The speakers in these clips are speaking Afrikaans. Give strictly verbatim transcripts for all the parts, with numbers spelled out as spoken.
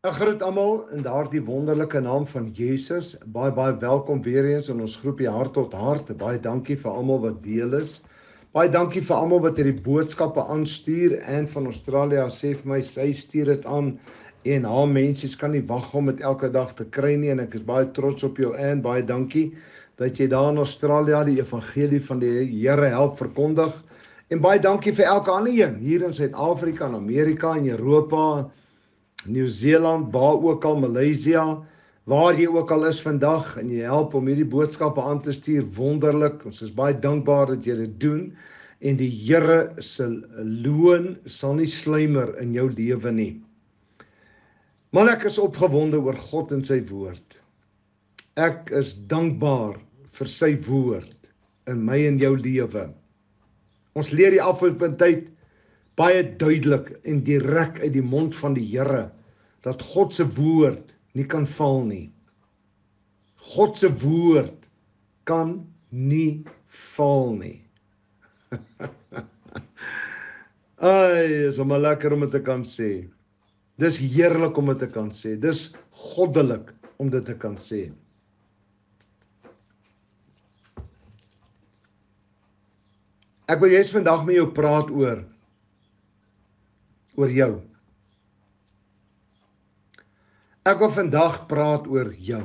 Ek groet almal in daardie wonderlike naam van Jesus. Baie baie welkom weer eens in ons groepie Hart tot Hart. Baie dankie vir almal wat deel is. Baie dankie vir almal wat hierdie boodskappe aanstuur. En van Australië sê vir my sy stuur dit aan en haar mense kan nie wag om dit elke dag te kry nie en ek is baie trots op jou en baie dankie dat jy daar in Australië die evangelie van die Here help verkondig. En baie dankie vir elke ander een hier in Suid-Afrika, in Amerika, in Europa, Nieu-Seeland, waar ook al, Maleisië, waar jy ook al is vandag en jy help om hierdie boodskappe aan te stuur, wonderlik. Ons is baie dankbaar dat jy dit doen en die Here se loon sal nie sluimer in jou lewe nie. Maar ek is opgewonde oor God en sy woord. Ek is dankbaar vir sy woord in my en jou lewe. Ons leer die afgelope tyd baie duidelik en direk uit die mond van die Here dat God se woord nie kan val nie. God se woord kan nie val nie. Ai, is maar lekker om dit te kan sê. Dis heerlik om dit te kan sê. Dis goddelik om dit te kan sê. Ek wil juist vandag met jou praat oor oor jou. Ek wil vandag praat oor jou.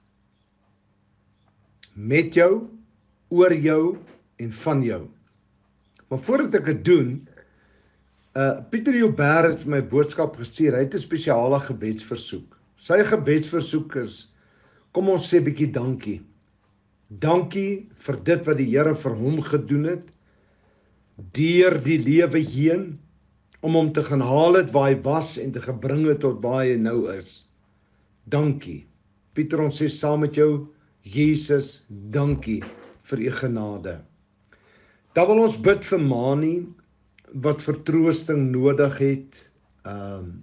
Met jou, oor jou en van jou. Maar voordat ek dit doen, uh, Pieter Joubert het my boodskap gestuur. Hy het 'n spesiale gebedsversoek. Sy gebedsversoek is, kom ons sê bietjie dankie. Dankie vir dit wat die Here vir hom gedoen het, deur die lewe heen, om hom te gaan haal het waar hy was en te gebring het tot waar hy nou is. Dankie. Pieter, ons sê saam met jou, Jesus, dankie vir u genade. Dan wil ons bid vir Mani, wat vertroosting nodig het, um,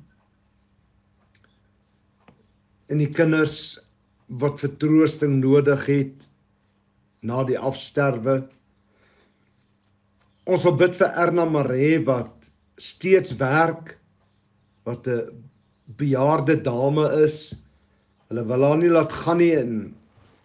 en die kinders wat vertroosting nodig het, na die afsterwe. Ons wil bid vir Erna Maree, wat steeds werk, wat 'n bejaarde dame is. Hulle wil haar nie laat gaan nie en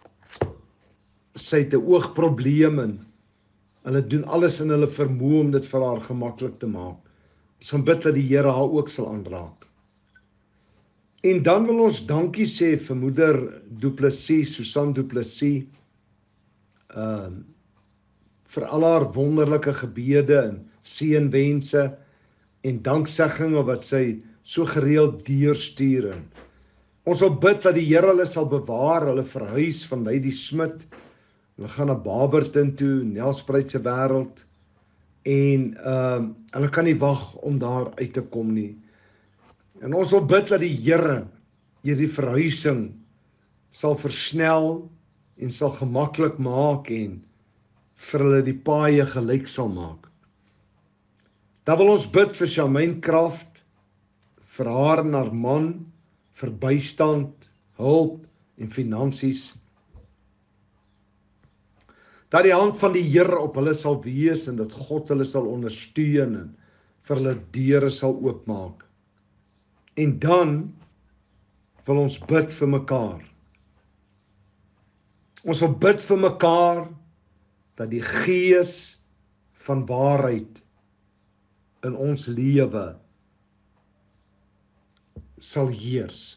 sy het 'n oogprobleem en hulle doen alles in hulle vermoë om dit vir haar gemaklik te maak. Ons gaan bid dat die Here haar ook sal aanraak. En dan wil ons dankie sê vir moeder Du Plessis, Susan Du Plessis, uh, vir al haar wonderlike gebede en seënwense en danksegginge wat sy so gereeld deurstuur. Ons wil bid dat die Here hulle sal bewaar, hulle verhuis van Lady Smit. Hulle gaan na Barberton toe, Nelspruit se wêreld. En uh, hulle kan nie wag om daar uit te kom nie. En ons wil bid dat die Here hierdie verhuising sal versnel en sal gemaklik maak en vir hulle die paaie gelyk sal maak. Dan wil ons bid vir Charmaine Kraft, vir haar en haar man, vir bystand, hulp en finansies. Dat die hand van die Here op hulle sal wees en dat God hulle sal ondersteun en vir hulle deure sal oopmaak. En dan wil ons bid vir mekaar. Ons wil bid vir mekaar dat die gees van waarheid in ons lewe sal heers.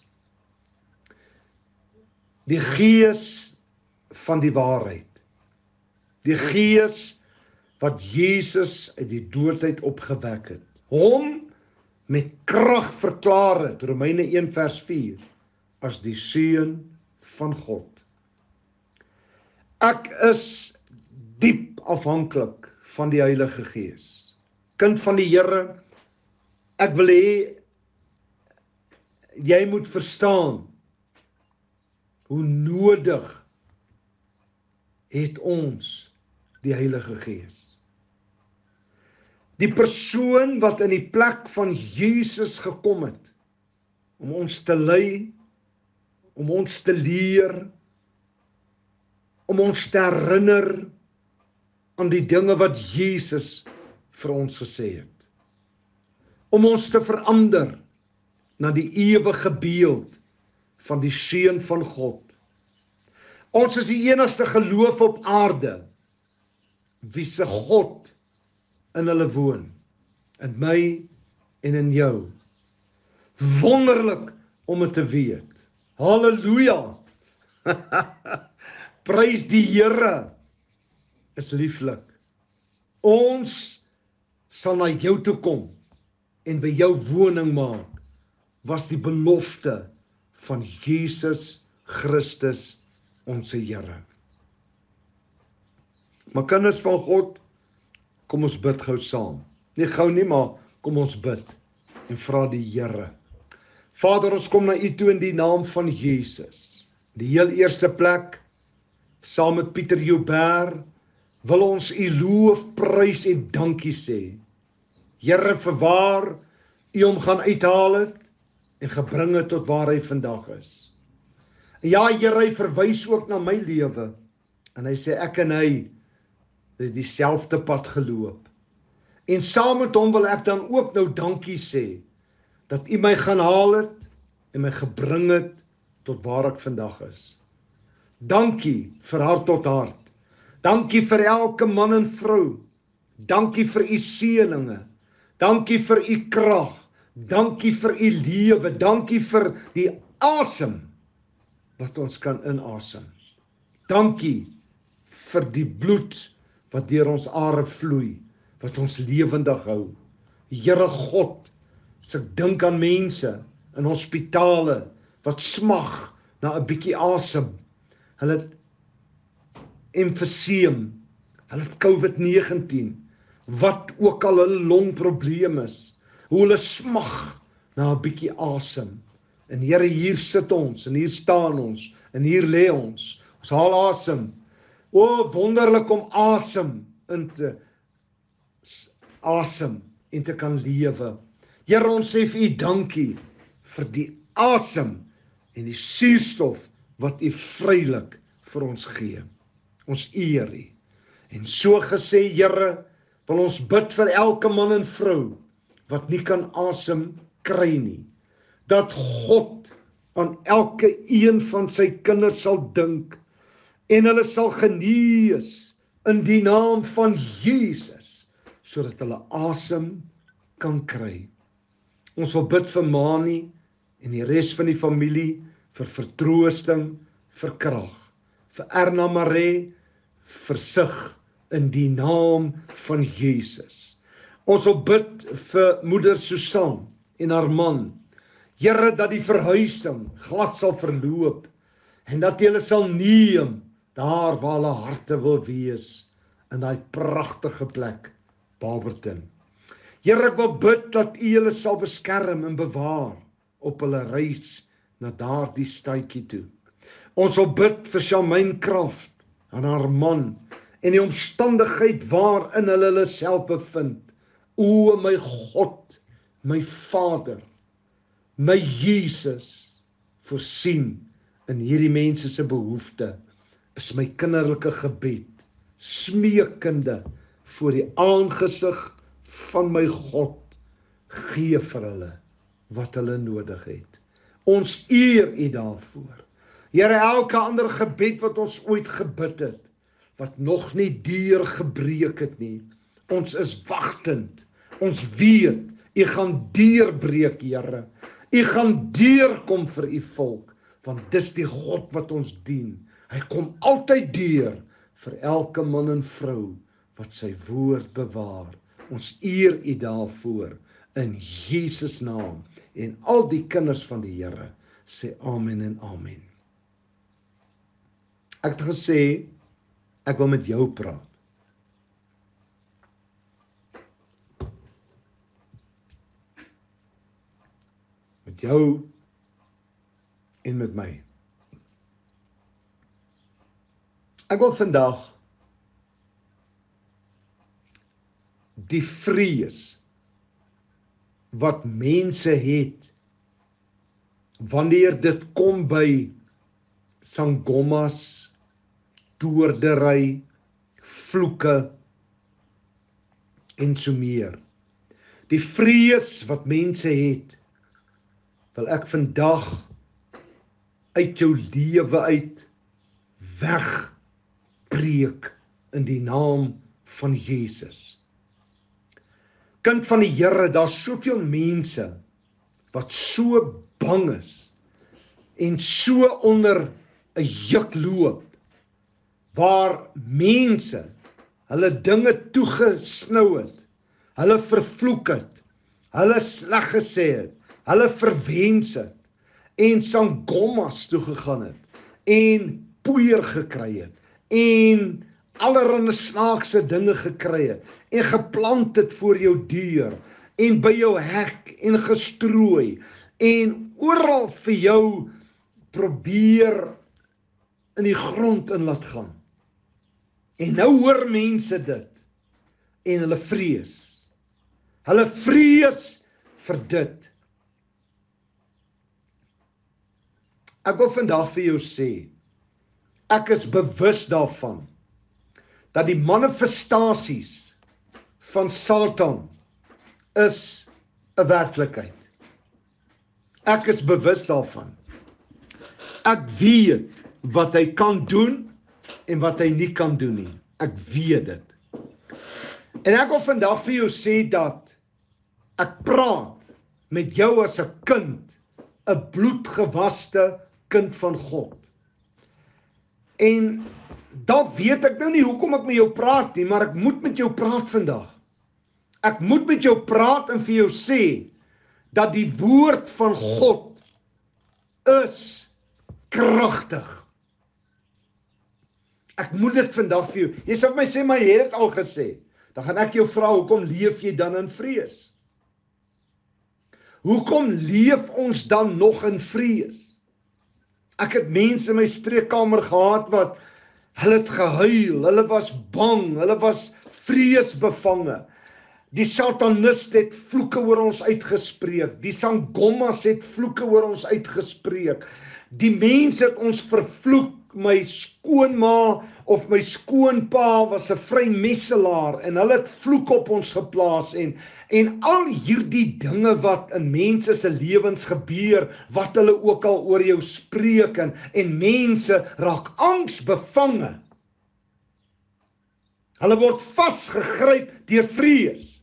Die gees van die waarheid. Die gees wat Jesus uit die doodheid opgewek het. Hom met krag verklaar het, Romeine een vers vier, as die Seun van God. Ek is diep afhanklik van die Heilige Gees. Kind van die Here, ek wil hê jy moet verstaan hoe nodig het ons die Heilige Gees. Die persoon wat in die plek van Jesus gekom het, om ons te lei, om ons te leer, om ons te herinner aan die dinge wat Jesus vir ons gesê het. Om ons te verander na die ewige beeld van die Seun van God. Ons is die enigste geloof op aarde, wie se God in hulle woon, in my en in jou. Wonderlik om het te weet. Halleluja! Prys die Here, is lieflik. Ons sal na jou toe kom en by jou woning maak, was die belofte van Jesus Christus, ons Here. Maar kinders van God, kom ons bid gou saam. Nie gou nie, maar kom ons bid en vra die Here. Vader, ons kom na U toe in die naam van Jesus. Die heel eerste plek, saam met Pieter Joubert, wil ons U loof, prys en dankie sê. Here, verwaar U hom gaan uithaal het en gebring het tot waar hy vandag is. En ja, Here, hy verwys ook na my lewe. En hy sê, ek en hy het dieselfde pad geloop. En saam met hom wil ek dan ook nou dankie sê, dat U my gaan haal het en my gebring het tot waar ek vandag is. Dankie vir hart tot hart. Dankie vir elke man en vrou. Dankie vir U seëninge. Dankie vir U krag. Dankie vir U lewe. Dankie vir die asem wat ons kan inasem. Dankie vir die bloed wat deur ons are vloei, wat ons lewendig hou. Here God, as ek dink aan mense in hospitale wat smag na 'n bietjie asem. Hulle het emfyseem, hulle het COVID negentien, wat ook al hulle longprobleem is, hoe hulle smag na 'n bietjie asem. En Here, hier sit ons, en hier staan ons, en hier lê ons. Ons haal asem. O, wonderlik om asem in te asem en te kan lewe. Here, ons sê vir U dankie vir die asem en die suurstof wat U vrylik vir ons gee. Ons eer U. En so gesê, Here, wil ons bid vir elke man en vrou wat nie kan asem kry nie. Dat God aan elke een van sy kinders sal dink en hulle sal genees in die naam van Jesus, sodat hulle asem kan kry. Ons wil bid vir Mani en die res van die familie vir vertroosting, vir krag. Vir Erna Maree, vir sig in die naam van Jesus. Ons wil bid vir moeder Susan en haar man. Here, dat die verhuising glad sal verloop en dat jy hulle sal neem daar waar hulle harte wil wees, in daai pragtige plek, Barberton. Here, ek wil bid dat U hulle sal beskerm en bewaar op hulle reis na daardie stadjie toe. Ons wil bid vir Charmaine Kraft en haar man en die omstandigheid waarin hulle hulle self bevind. O my God, my Vader, my Jesus, voorsien in hierdie mense se behoefte, is my kinderlike gebed, smeekende voor die aangesig van my God, gee vir hulle wat hulle nodig het. Ons eer U daarvoor. Here, elke ander gebed wat ons ooit gebid het, wat nog nie deurgebreek het nie, ons is wagtend. Ons weet, U gaan deurbreek, Here. U gaan deurkom vir U volk, want dis die God wat ons dien. Hy kom altyd deur vir elke man en vrou wat sy woord bewaar. Ons eer U daarvoor in Jesus naam. En al die kinders van die Here sê amen en amen. Ek het gesê, ek wil met jou praat. Met jou en met my. Ek wil vandag die vrees wat mense het wanneer dit kom by sangomas, toordery, vloeke en so meer. Die vrees wat mense het wil ek vandag uit jou lewe uit wegpreek in die naam van Jesus. Kind van die Here, daar's soveel mense wat so bang is en so onder 'n juk loop, waar mense hulle dinge toegesnou het, hulle vervloek het, hulle sleg gesê het, hulle verwens het, en sangomas toegegaan het, en poeier gekry het, en allerhande snaakse dinge gekry het, en geplant het voor jou deur, en by jou hek, en gestrooi, en oral vir jou probeer in die grond in laat gaan. En nou hoor mense dit, en hulle vrees. Hulle vrees vir dit. Ek wil vandag vir jou sê, ek is bewus daarvan, dat die manifestasies van Satan is 'n werklikheid. Ek is bewus daarvan. Ek weet wat hy kan doen en wat hy nie kan doen nie. Ek weet dit. En ek wil vandag vir jou sê dat ek praat met jou as 'n kind, 'n bloedgewaste kind van God. En dalk weet ek nou nie hoekom ek met jou praat nie, maar ek moet met jou praat vandag. Ek moet met jou praat en vir jou sê dat die woord van God is kragtig. Ek moet dit vandag vir jou. Jy sal my sê, maar jy het dit al gesê. Dan gaan ek jou vra, hoekom leef jy dan in vrees? Hoekom leef ons dan nog in vrees? Ek het mense in my spreekkamer gehad wat hulle het gehuil, hulle was bang, hulle was vreesbevange. Die satanist het vloeke oor ons uitgespreek, die sangomas het vloeke oor ons uitgespreek, die mense het ons vervloek. My skoonma of my skoonpa was 'n vrymesselaar en hulle het vloek op ons geplaas en en al hierdie dinge wat in mense se lewens gebeur, wat hulle ook al oor jou spreek en, en mense raak angsbevange. Hulle word vasgegryp deur vrees.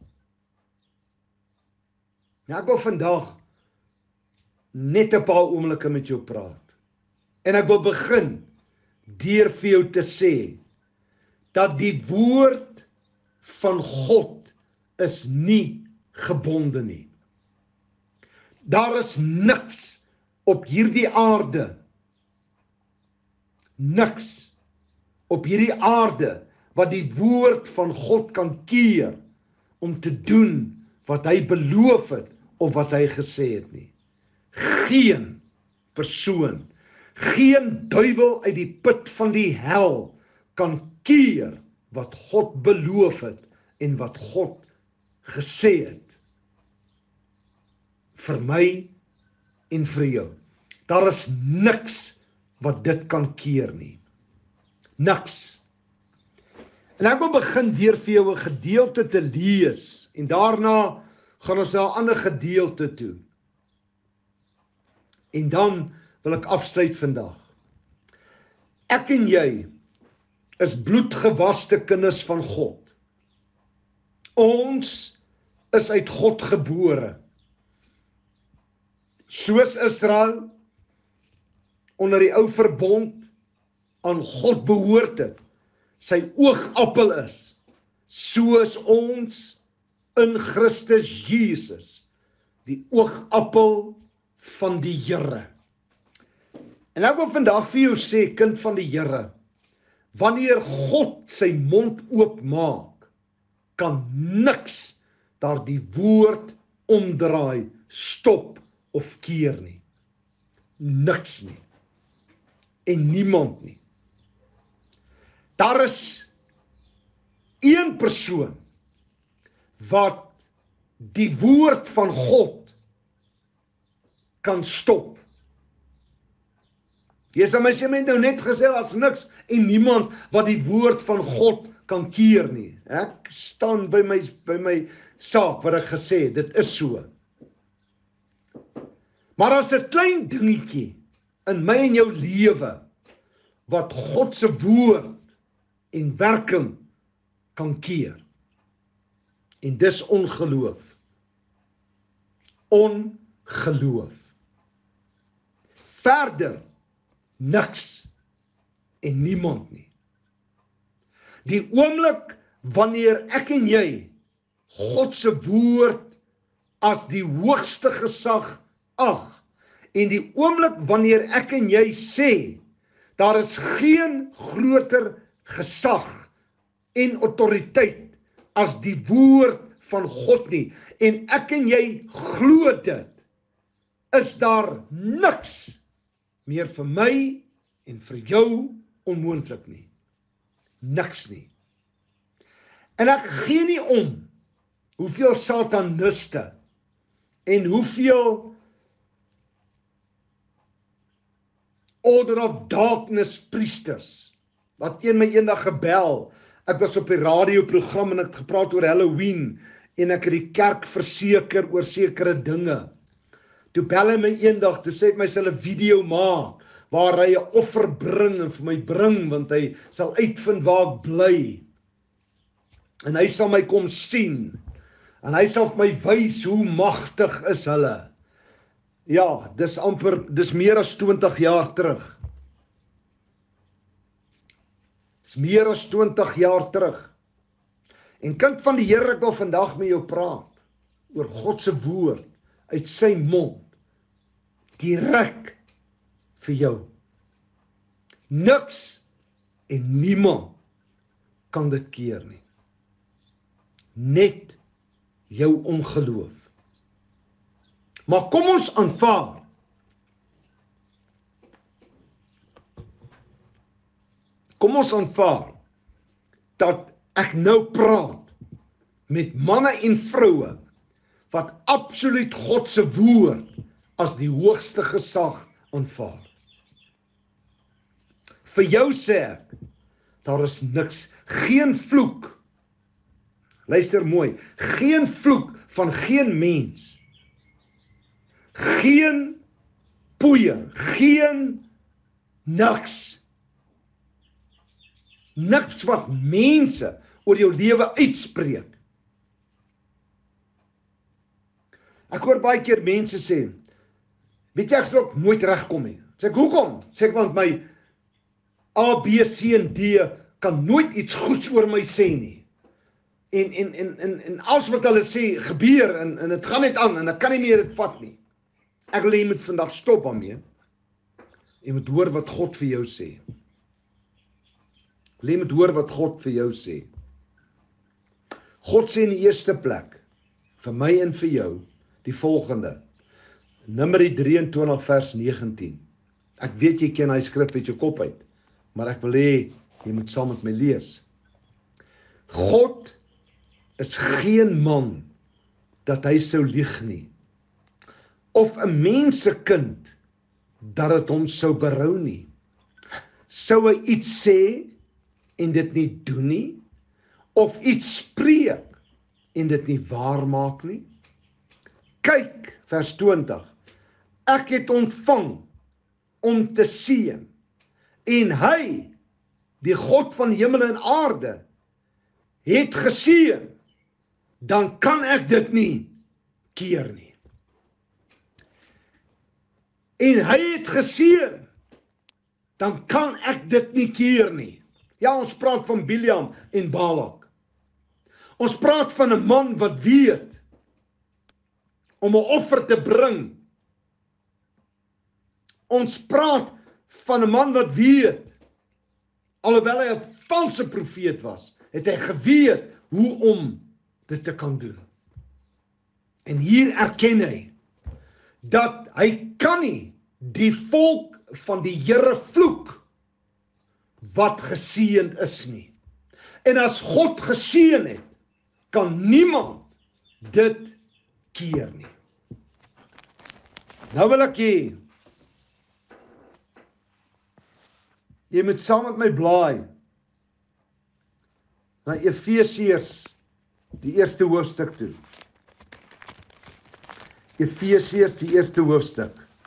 Nou ek wil vandag net 'n paar oomblikke met jou praat. En ek wil begin deur vir jou te sê dat die woord van God is nie gebonde nie. Daar is niks op hierdie aarde, niks op hierdie aarde wat die woord van God kan keer om te doen wat hy beloof het of wat hy gesê het nie. Geen persoon, geen duiwel uit die put van die hel kan keer wat God beloof het en wat God gesê het. Vir my en vir jou. Daar is niks wat dit kan keer nie. Niks. En ek wil begin deur vir jou 'n gedeelte te lees en daarna gaan ons na 'n ander gedeelte toe. En dan wil ek afsluit vandag. Ek en jy is bloedgewaste kinders van God. Ons is uit God gebore. Soos Israel onder die ou verbond aan God behoort het, sy oogappel is, soos ons in Christus Jesus, die oogappel van die Here. En ek wil vandag vir jou sê, kind van die Here, wanneer God sy mond oopmaak, kan niks daardie woord omdraai, stop of keer nie. Niks nie. En niemand nie. Daar is een persoon wat die woord van God kan stop. Jy sal my sê, my het nou net gesê, as niks en niemand wat die woord van God kan keer nie. Ek staan by my, by my saak wat ek gesê het, dit is so. Maar as 'n klein dingetjie in my en jou lewe wat God se woord en werking kan keer. En dis ongeloof. Ongeloof. Verder niks en niemand nie. Die oomblik wanneer ek en jy God se woord as die hoogste gesag ag, en die oomblik wanneer ek en jy sê, daar is geen groter gesag en autoriteit as die woord van God nie, en ek en jy glo dit, is daar niks meer vir my en vir jou onmoontlik nie. Niks nie. En ek gee nie om hoeveel sataniste en hoeveel Order of Darkness priesters, wat een my eendag gebel, ek was op die radioprogram en ek het gepraat oor Halloween, en ek het die kerk verseker oor sekere dinge. Toe bel hy my eendag, toe sê hy my sal 'n video maak, waar hy 'n offer bring en vir my bring, want hy sal uitvind waar ek bly. En hy sal my kom sien, en hy sal vir my wys hoe magtig is hulle. Ja, dis amper, dis meer as twintig jaar terug. Dis meer as twintig jaar terug. En kind van die Here, ek wil vandag met jou praat oor God se woord uit sy mond, direk vir jou. Niks en niemand kan dit keer nie. Net jou ongeloof. Maar kom ons aanvaar. Kom ons aanvaar dat ek nou praat met manne en vroue wat absoluut God se woord as die hoogste gesag aanvaar. Vir jou sê ek, daar is niks, geen vloek. Luister mooi, geen vloek van geen mens. Geen poeier, geen niks. Niks wat mense oor jou lewe uitspreek. Ek hoor baie keer mense sê, weet jy, ek sal ook nooit regkom nie. Sê ek, hoekom? Sê ek, want my A, B, C en D kan nooit iets goeds oor my sê nie. En, en, en, en, en alles wat hulle sê, gebeur, en, en het gaan net aan, en ek kan nie meer dit vat nie. Ek wil jy moet vandag stop daarmee. Jy moet hoor wat God vir jou sê. Jy moet hoor wat God vir jou sê. God sê in die eerste plek, vir my en vir jou, die volgende. Numeri drieëntwintig vers negentien. Ek weet jy ken hy skrif uit jou kop uit, maar ek wil hê, jy moet saam met my lees. God is geen man, dat hy sou lieg nie. Of 'n mens se kind, dat het hom sou berou nie. Sou hy iets sê, en dit nie doen nie? Of iets spreek, en dit nie waar maak nie? Kyk, vers twintig. Ek het ontvang, om te seën, en hy, die God van hemel en aarde, het geseën, dan kan ek dit nie keer nie. En hy het geseën, dan kan ek dit nie keer nie. Ja, ons praat van Biljam en Balak. Ons praat van 'n man wat weet om 'n offer te bring. Ons praat van 'n man wat weet, alhoewel hy 'n valse profeet was, het hy geweet hoe om dit te kan doen. En hier erken hy dat hy kan nie die volk van die Here vloek wat geseënd is nie. En as God geseën het, kan niemand dit keer nie. Nou wil ek hê, jy moet saam met my blaai na Efesiërs, die eerste hoofstuk toe. Efesiërs, die eerste hoofstuk.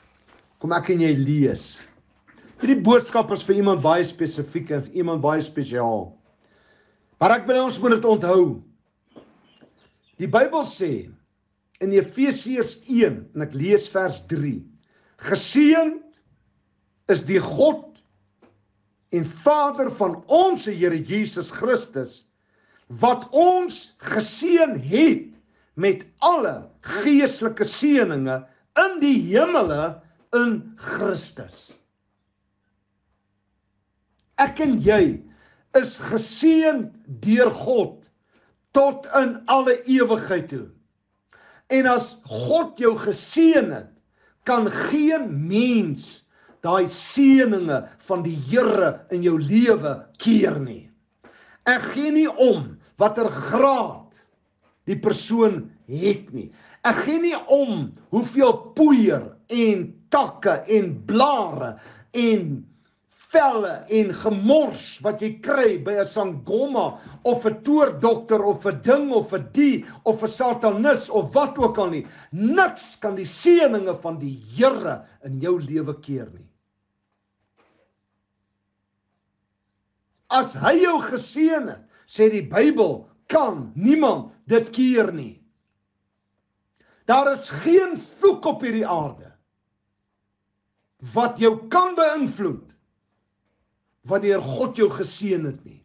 Kom ek en jy lees. Hierdie boodskap is vir iemand baie spesifiek en vir iemand baie spesiaal. Maar ek wil ons moet dit onthou. Die Bybel sê in Efesiërs een, en ek lees vers drie, geseënd is die God en Vader van ons Here Jesus Christus, wat ons geseën het met alle geestelike seëninge in die hemele in Christus. Ek en jy is geseën deur God tot in alle ewigheid toe. En as God jou geseën het, kan geen mens daai seëninge van die Here in jou lewe keer nie. Ek gee nie om watter graad die persoon het nie. Ek gee nie om hoeveel poeier en takke en blare en velle en gemors wat jy kry by 'n sangoma of 'n toordokter of 'n ding of 'n die of 'n satanis of wat ook al nie. Niks kan die seëninge van die Here in jou lewe keer nie. As hy jou geseën het, sê die Bybel, kan niemand dit keer nie. Daar is geen vloek op hierdie aarde wat jou kan beïnvloed wanneer God jou geseën het nie.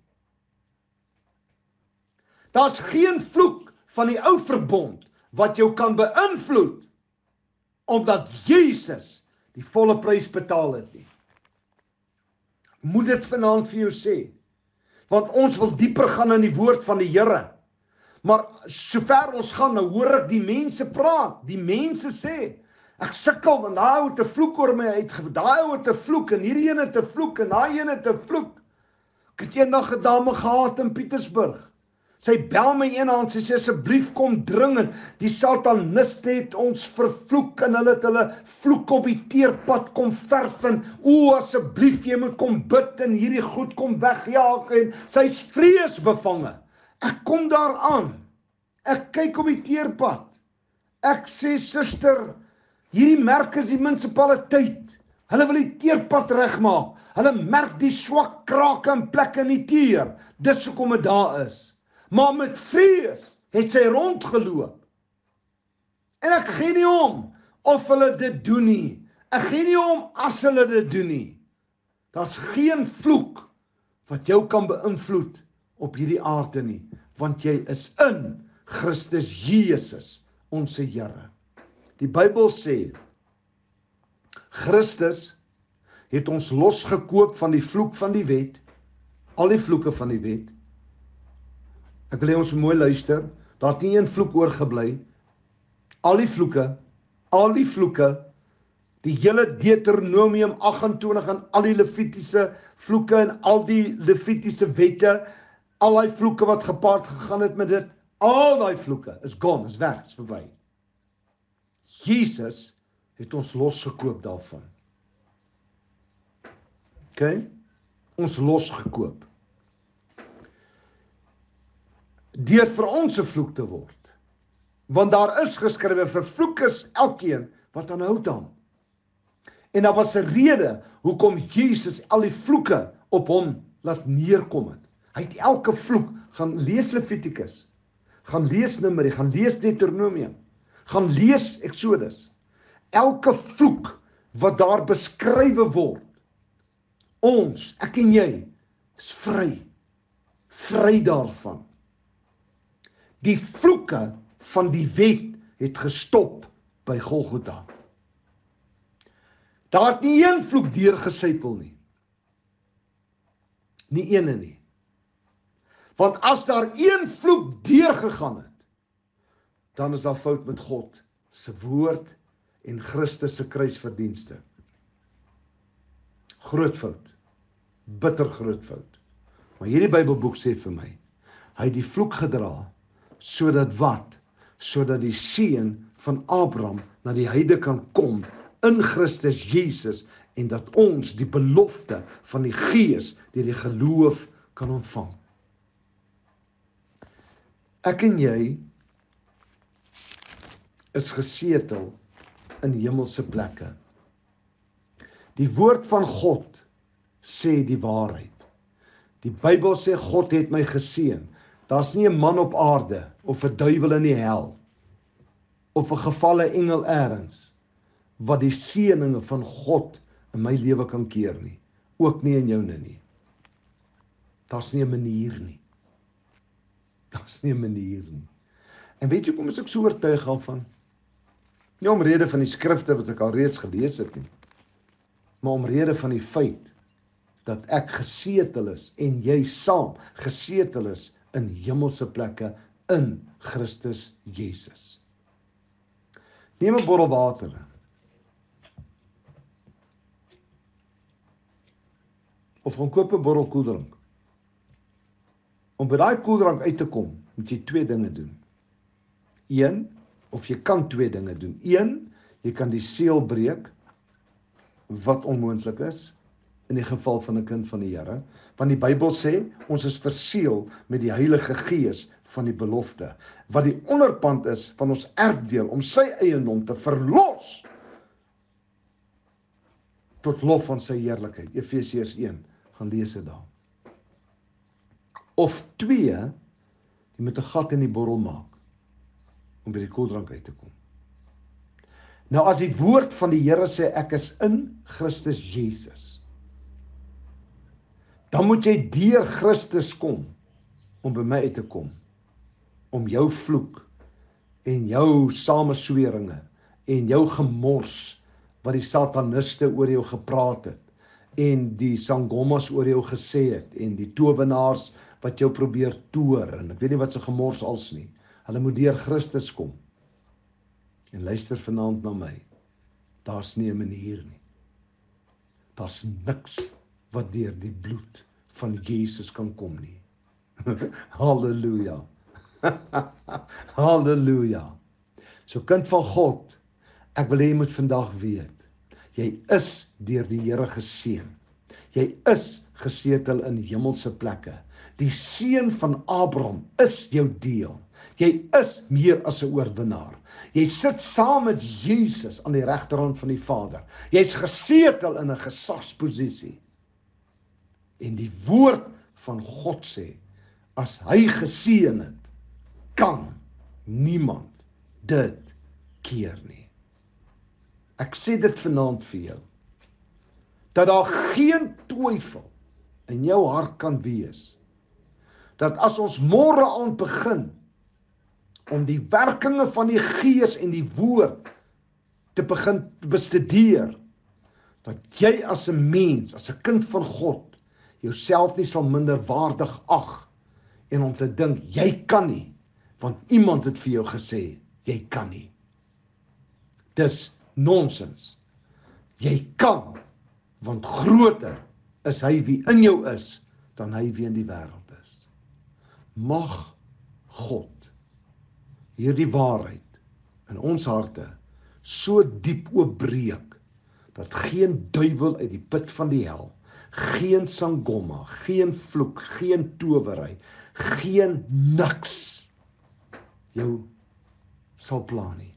Daar's geen vloek van die ou verbond wat jou kan beïnvloed omdat Jesus die volle prys betaal het nie. Moet dit vanaand vir jou sê, want ons wil dieper gaan in die woord van die Here. Maar sover ons gaan, nou hoor ek die mense praat, die mense sê, ek sukkel, want daai ou het 'n vloek oor my uitgevoer, daai ou het 'n vloek, en hierdie een het 'n vloek, en daai een het 'n vloek. Ek het eendag 'n dame gehad in Pietersburg. Sy bel my eendag, sy sê, asseblief kom dringend, die sataniste het ons vervloek, en hulle het hulle vloek op die teerpad kom verf, en o, asseblief, jy moet kom bid, en hierdie goed kom wegjaag, en sy's vreesbevange. Ek kom daar aan, ek kyk op die teerpad, ek sê, suster, hierdie merk is die munisipaliteit. Hulle wil die teerpad regmaak. Hulle merk die swak krake en plekke in die teer. Dis hoekom dit daar is. Maar met vrees het sy rondgeloop. En ek gee nie om of hulle dit doen nie. Ek gee nie om as hulle dit doen nie. Daar's geen vloek wat jou kan beïnvloed op hierdie aarde nie, want jy is in Christus Jesus, ons Here. Die Bybel sê, Christus het ons losgekoop van die vloek van die wet, al die vloeke van die wet. Ek wil hê ons moet mooi luister, daar het nie een vloek oorgebly. Al die vloeke, al die vloeke, die hele Deuteronomium agt en twintig en al die Levitiese vloeke en al die Levitiese wette, al die vloeke wat gepaard gegaan het met dit, al die vloeke is gone, is weg, is verby. Jesus het ons losgekoop daarvan. OK? Ons losgekoop. Deur vir ons 'n vloek te word. Want daar is geskrywe, vervloek is elkeen wat aanhou dan. En daar was 'n rede hoekom Jesus al die vloeke op hom laat neerkom het. Hy het elke vloek, gaan lees Levitikus, gaan lees Numeri, gaan lees Deuteronomium, gaan lees Exodus. Elke vloek wat daar beskrywe word, ons, ek en jy, is vry. Vry daarvan. Die vloeke van die wet het gestop by Golgotha. Daar het nie een vloek deurgesypel nie. Nie ene nie. Want as daar een vloek deurgegaan het, dan is daar fout met God se woord en Christus se kruisverdienste. Groot fout. Bitter groot fout. Maar hierdie Bybelboek sê vir my, hy het die vloek gedra, sodat wat? Sodat die seun van Abraham na die heide kan kom in Christus Jesus en dat ons die belofte van die Gees deur die geloof kan ontvang. Ek en jy is gesetel in hemelse plekke. Die woord van God sê die waarheid. Die Bybel sê God het my geseën. Daar's nie 'n man op aarde of 'n duiwel in die hel of 'n gevalle engel elders wat die seëninge van God in my lewe kan keer nie. Ook nie in joune nie. Daar's nie 'n manier nie. Daar's nie 'n manier nie. En weet jy kom is ek so oortuig daarvan? Nie omrede van die skrifte wat ek al reeds gelees het nie, maar omrede van die feit dat ek gesetel is en jy saam gesetel is in hemelse plekke in Christus Jesus. Neem 'n bottel water. Of gaan koop 'n bottel koeldrank. Om by daai koeldrank uit te kom, moet jy twee dinge doen. Een, of jy kan twee dinge doen. Een, jy kan die seël breek, wat onmoontlik is, in die geval van 'n kind van die Here, want die Bybel sê, ons is verseël met die Heilige Gees van die belofte, wat die onderpand is van ons erfdeel, om sy eiendom te verlos, tot lof van sy heerlikheid. Efesiërs een, gaan lees dit daar. Of twee, jy moet 'n gat in die bottel maak, om by die koeldrank uit te kom. Nou as die woord van die Here sê, ek is in Christus Jesus, dan moet jy deur Christus kom, om by my uit te kom, om jou vloek, en jou samesweringe, en jou gemors, wat die sataniste oor jou gepraat het, en die sangomas oor jou gesê het, en die towenaars, wat jou probeer toer, en ek weet nie wat se gemors als nie, hulle moet deur Christus kom, en luister vanaand na my, daar's nie 'n manier nie, daar's niks, wat deur die bloed van Jesus kan kom nie. Halleluja. Halleluja. So kind van God, ek wil hê jy moet vandag weet, jy is deur die Here geseën. Jy is gesetel in hemelse plekke. Die seën van Abraham is jou deel. Jy is meer as 'n oorwinnaar. Jy sit saam met Jesus aan die regterhand van die Vader. Jy's gesetel in 'n gesagsposisie. En die woord van God sê, as hy geseën het, kan niemand dit keer nie. Ek sê dit vanaand vir jou, dat daar geen twyfel in jou hart kan wees, dat as ons môre aand begin, om die werkinge van die Gees en die woord te begin bestudeer, dat jy as 'n mens, as 'n kind van God, jouself nie sal minderwaardig ag, en om te dink, jy kan nie, want iemand het vir jou gesê, jy kan nie. Dis nonsens. Jy kan, want groter is hy wie in jou is, dan hy wie in die wêreld is. Mag God hierdie waarheid in ons harte so diep oopbreek, dat geen duiwel uit die put van die hel, geen sangoma, geen vloek, geen towery, geen niks jou sal pla nie.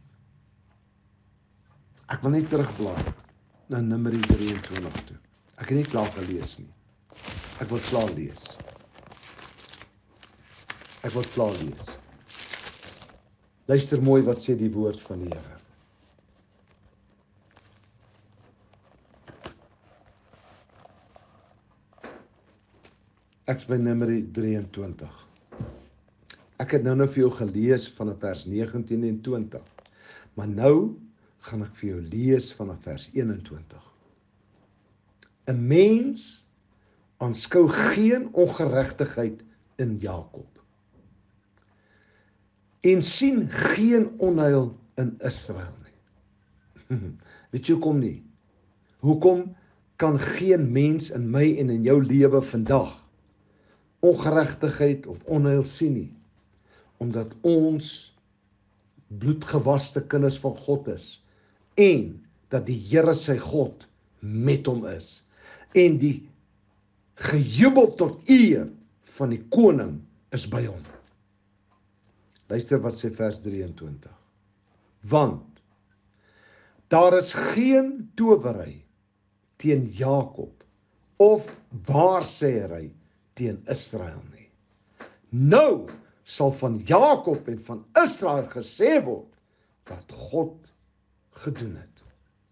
Ek wil net terugblaai na Numeri drieëntwintig toe. Ek het nie klaar gelees nie. Ek wil klaar lees. Ek wil klaar lees. Luister mooi wat sê die woord van die Here. Ek's by Numeri drieëntwintig. Ek het nou nou vir jou gelees van vers negentien en twintig. Maar nou gaan ek vir jou lees van vers eenentwintig. 'n Mens aanskou geen ongeregtigheid in Jakob en sien geen onheil in Israel nie. Weet jy hoekom nie? Hoekom kan geen mens in my en in jou lewe vandag ongeregtigheid of onheil sien nie? Omdat ons bloedgewaste kinders van God is, en dat die Here sy God met hom is, en die gejubel tot eer van die koning is by hom. Luister wat sê vers drieëntwintig. Want daar is geen towery teen Jakob of waarsêery teen Israel nie. Nou sal van Jakob en van Israel gesê word wat God gedoen het.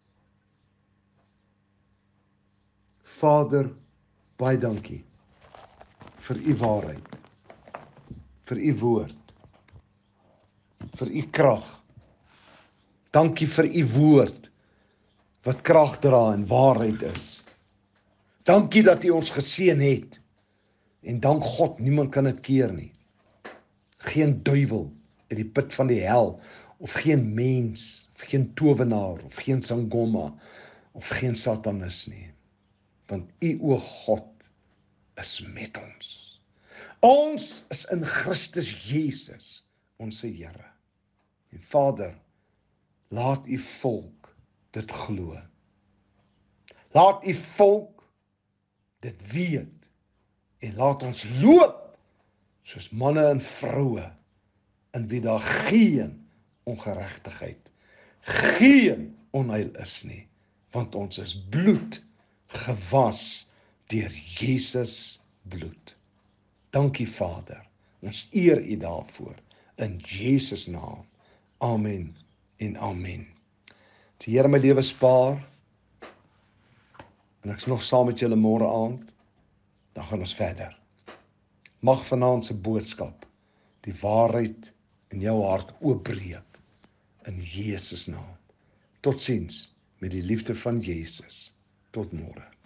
Vader, baie dankie vir u waarheid, vir u woord, vir u krag. Dankie vir u woord wat krag dra en waarheid is. Dankie dat u ons geseën het. En dank God, niemand kan dit keer nie. Geen duiwel uit die put van die hel, of geen mens, of geen towenaar, of geen sangoma, of geen satanis nie. Want u, o God, is met ons. Ons is in Christus Jesus, ons Here. En Vader, laat u volk dit glo. Laat u volk dit weet. En laat ons loop soos manne en vroue in wie daar geen ongeregtigheid, geen onheil is nie, want ons is bloed gewas deur Jesus bloed. Dankie Vader, ons eer u daarvoor, in Jesus naam. Amen en amen. As die Here my lewe spaar, en ek is nog saam met julle môre aand, dan gaan ons verder. Mag vanaand se boodskap die waarheid in jou hart oopbreek, in Jesus naam. Totsiens met die liefde van Jesus. Tot môre.